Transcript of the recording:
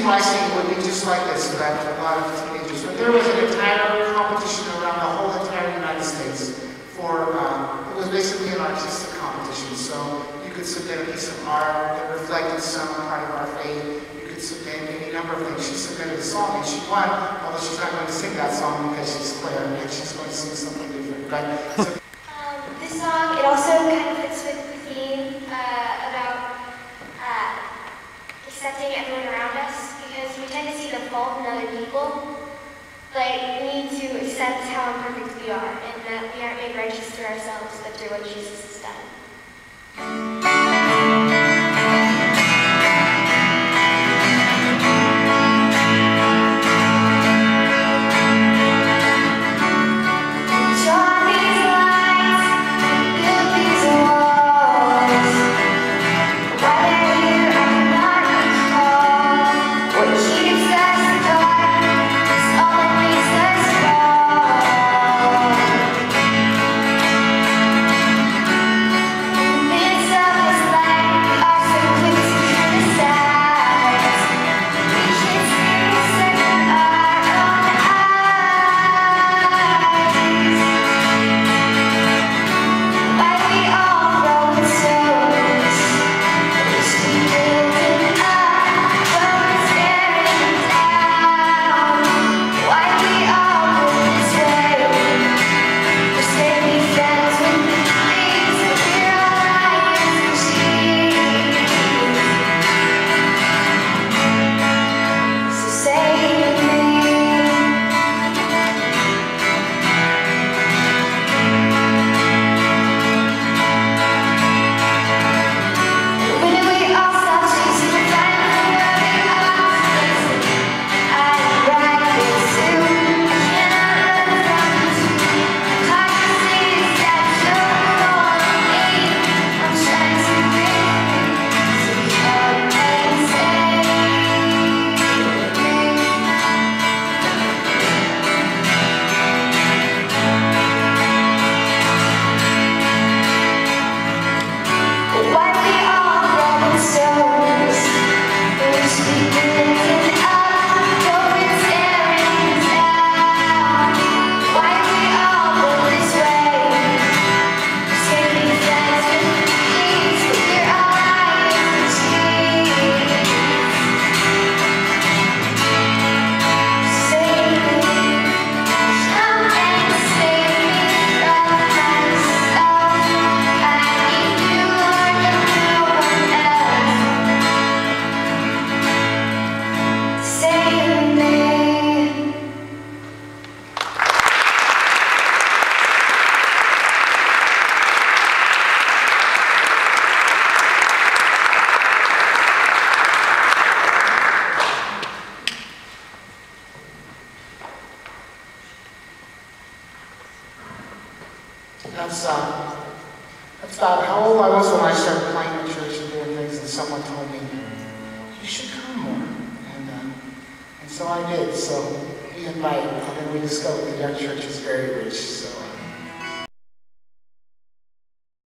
reason why I say it would be just like this, but a lot of teenagers. But there was an entire competition around the whole entire United States for, it was basically an artistic competition. So you could submit a piece of art that reflected some part of our faith. You could submit any number of things. She submitted a song and she won, although she's not going to sing that song because she's Clare and she's going to sing something different. But, so, this song, it also kind of fits with the theme about accepting everyone around us, because we tend to see the fault in other people, but we need to accept how imperfect we are, and that we aren't made righteous through ourselves, but through what Jesus has done. That's about how old I was when I started playing in church and doing things, and someone told me, you should come more. And so I did. So we invite, and then we discovered the young church is very rich. So